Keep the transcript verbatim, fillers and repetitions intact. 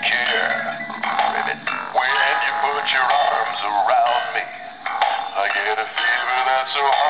care. When you put your arms around me, I get a fever that's so hard.